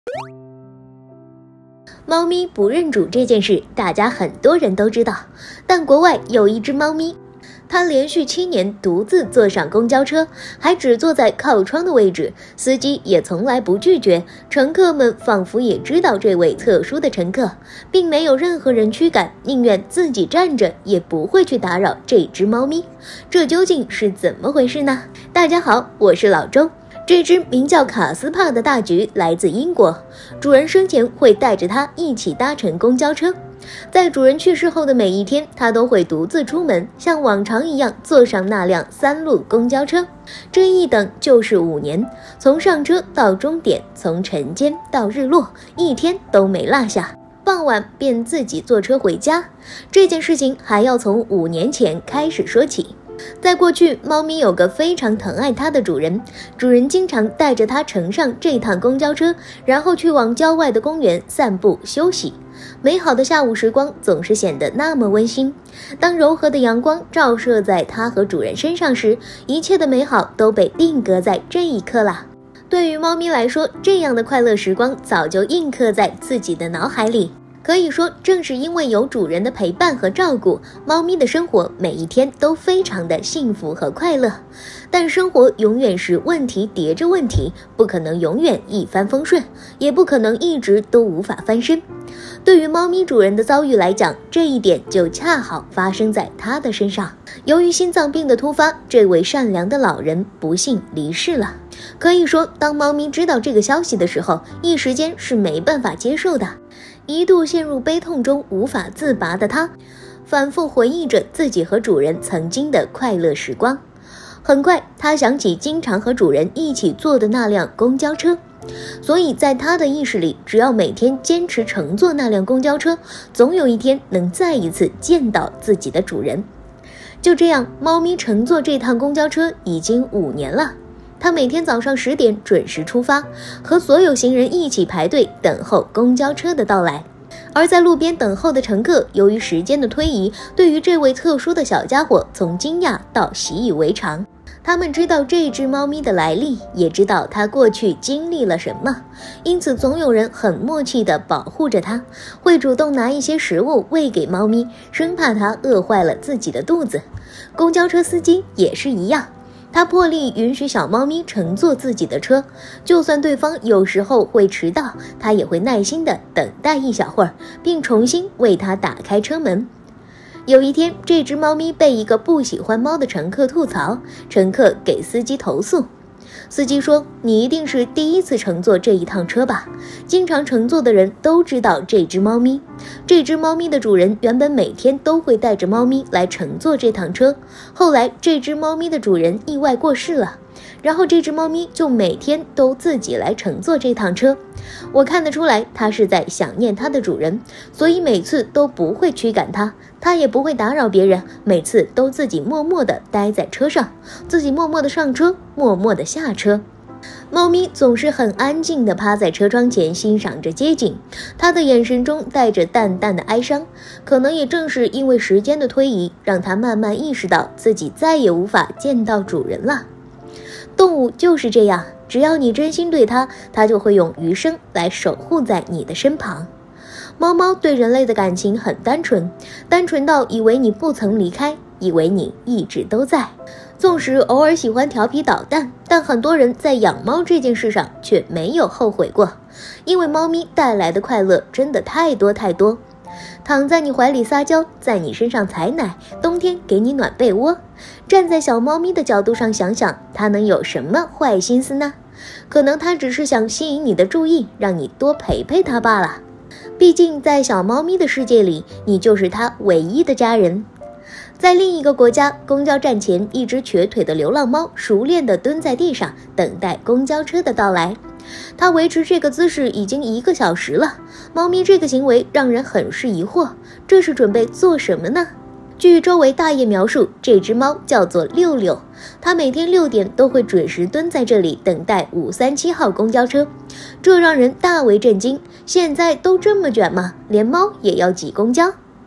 猫咪不认主这件事，大家很多人都知道，但国外有一只猫咪，它连续7年独自坐上公交车，还只坐在靠窗的位置，司机也从来不拒绝，乘客们仿佛也知道这位特殊的乘客，并没有任何人驱赶，宁愿自己站着也不会去打扰这只猫咪。这究竟是怎么回事呢？大家好，我是老周。这只名叫卡斯帕的大橘来自英国，主人生前会带着它一起搭乘公交车。在主人去世后的每一天，它都会独自出门，像往常一样坐上那辆3路公交车。这一等就是5年，从上车到终点，从晨间到日落，一天都没落下。傍晚便自己坐车回家。这件事情还要从5年前开始说起。在过去，猫咪有个非常疼爱它的主人，主人经常带着它乘上这趟公交车，然后去往郊外的公园散步休息。美好的下午时光总是显得那么温馨。当柔和的阳光照射在它和主人身上时，一切的美好都被定格在这一刻了。对于猫咪来说，这样的快乐时光早就印刻在自己的脑海里。可以说，正是因为有主人的陪伴和照顾，猫咪的生活每一天都非常的幸福和快乐。但生活永远是问题叠着问题，不可能永远一帆风顺，也不可能一直都无法翻身。对于猫咪主人的遭遇来讲，这一点就恰好发生在它的身上。由于心脏病的突发，这位善良的老人不幸离世了。可以说，当猫咪知道这个消息的时候，一时间是没办法接受的。一度陷入悲痛中无法自拔的它，反复回忆着自己和主人曾经的快乐时光。很快，他想起经常和主人一起坐的那辆公交车，所以在他的意识里，只要每天坚持乘坐那辆公交车，总有一天能再一次见到自己的主人。就这样，猫咪乘坐这趟公交车已经5年了。他每天早上10点准时出发，和所有行人一起排队等候公交车的到来。而在路边等候的乘客，由于时间的推移，对于这位特殊的小家伙从惊讶到习以为常。他们知道这只猫咪的来历，也知道它过去经历了什么，因此总有人很默契地保护着它，会主动拿一些食物喂给猫咪，生怕它饿坏了自己的肚子。公交车司机也是一样，他破例允许小猫咪乘坐自己的车，就算对方有时候会迟到，他也会耐心地等待一小会儿，并重新为它打开车门。有一天，这只猫咪被一个不喜欢猫的乘客吐槽，乘客给司机投诉。司机说：“你一定是第一次乘坐这一趟车吧？经常乘坐的人都知道这只猫咪。这只猫咪的主人原本每天都会带着猫咪来乘坐这趟车，后来这只猫咪的主人意外过世了，然后这只猫咪就每天都自己来乘坐这趟车。我看得出来，它是在想念它的主人，所以每次都不会驱赶它，它也不会打扰别人，每次都自己默默地待在车上，自己默默地上车，默默地下车。”猫咪总是很安静地趴在车窗前欣赏着街景，它的眼神中带着淡淡的哀伤，可能也正是因为时间的推移，让它慢慢意识到自己再也无法见到主人了。动物就是这样，只要你真心对它，它就会用余生来守护在你的身旁。猫猫对人类的感情很单纯，单纯到以为你不曾离开，以为你一直都在。纵使偶尔喜欢调皮捣蛋，但很多人在养猫这件事上却没有后悔过，因为猫咪带来的快乐真的太多太多。躺在你怀里撒娇，在你身上采奶，冬天给你暖被窝。站在小猫咪的角度上想想，它能有什么坏心思呢？可能它只是想吸引你的注意，让你多陪陪它罢了。毕竟在小猫咪的世界里，你就是它唯一的家人。在另一个国家，公交站前，一只瘸腿的流浪猫熟练地蹲在地上，等待公交车的到来。它维持这个姿势已经1个小时了。猫咪这个行为让人很是疑惑，这是准备做什么呢？据周围大爷描述，这只猫叫做六六，它每天6点都会准时蹲在这里等待537号公交车，这让人大为震惊。现在都这么卷吗？连猫也要挤公交？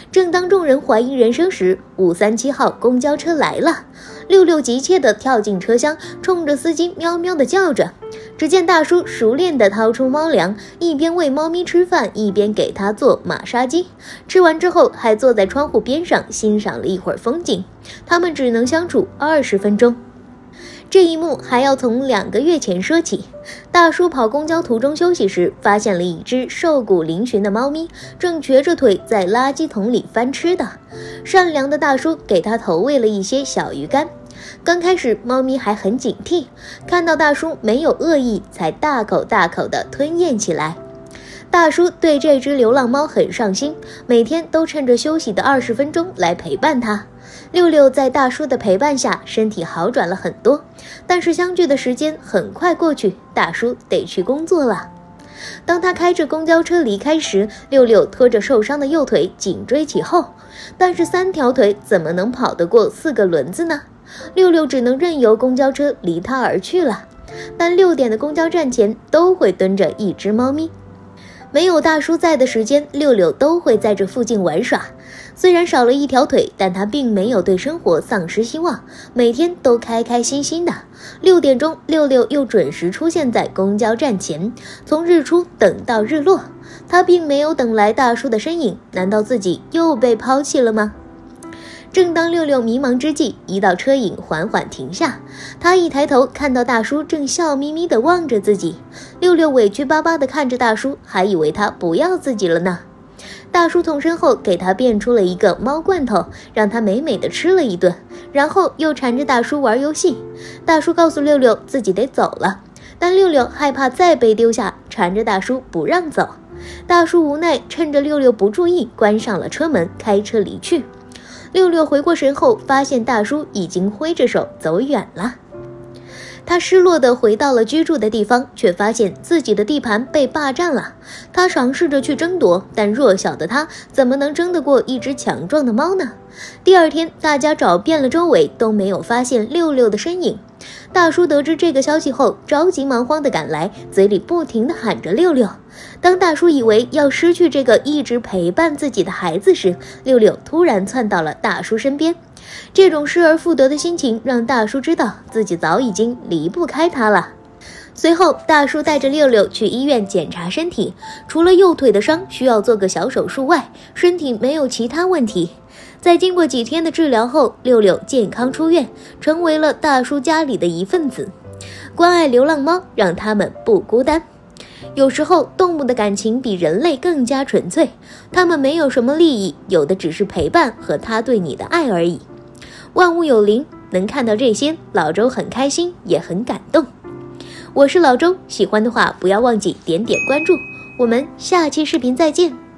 正当众人怀疑人生时，537号公交车来了。六六急切地跳进车厢，冲着司机喵喵地叫着。只见大叔熟练地掏出猫粮，一边喂猫咪吃饭，一边给它做马杀鸡。吃完之后，还坐在窗户边上欣赏了一会儿风景。他们只能相处20分钟。这一幕还要从2个月前说起。大叔跑公交途中休息时，发现了一只瘦骨嶙峋的猫咪，正瘸着腿在垃圾桶里翻吃的。善良的大叔给它投喂了一些小鱼干。刚开始，猫咪还很警惕，看到大叔没有恶意，才大口大口地吞咽起来。大叔对这只流浪猫很上心，每天都趁着休息的20分钟来陪伴它。六六在大叔的陪伴下，身体好转了很多，但是相聚的时间很快过去，大叔得去工作了。当他开着公交车离开时，六六拖着受伤的右腿紧追其后，但是3条腿怎么能跑得过4个轮子呢？六六只能任由公交车离他而去了。但6点的公交站前都会蹲着一只猫咪。没有大叔在的时间，六六都会在这附近玩耍。虽然少了1条腿，但他并没有对生活丧失希望，每天都开开心心的。6点钟，六六又准时出现在公交站前，从日出等到日落。他并没有等来大叔的身影，难道自己又被抛弃了吗？正当六六迷茫之际，一道车影缓缓停下。他一抬头，看到大叔正笑眯眯地望着自己。六六委屈巴巴地看着大叔，还以为他不要自己了呢。大叔从身后给他变出了一个猫罐头，让他美美地吃了一顿，然后又缠着大叔玩游戏。大叔告诉六六自己得走了，但六六害怕再被丢下，缠着大叔不让走。大叔无奈，趁着六六不注意，关上了车门，开车离去。六六回过神后，发现大叔已经挥着手走远了。他失落地回到了居住的地方，却发现自己的地盘被霸占了。他尝试着去争夺，但弱小的他怎么能争得过一只强壮的猫呢？第二天，大家找遍了周围，都没有发现六六的身影。大叔得知这个消息后，着急忙慌地赶来，嘴里不停地喊着六六。当大叔以为要失去这个一直陪伴自己的孩子时，六六突然窜到了大叔身边。这种失而复得的心情让大叔知道自己早已经离不开他了。随后，大叔带着六六去医院检查身体，除了右腿的伤需要做个小手术外，身体没有其他问题。在经过几天的治疗后，六六健康出院，成为了大叔家里的一份子。关爱流浪猫，让他们不孤单。有时候，动物的感情比人类更加纯粹，它们没有什么利益，有的只是陪伴和它对你的爱而已。万物有灵，能看到这些，老周很开心，也很感动。我是老周，喜欢的话不要忘记点点关注，我们下期视频再见。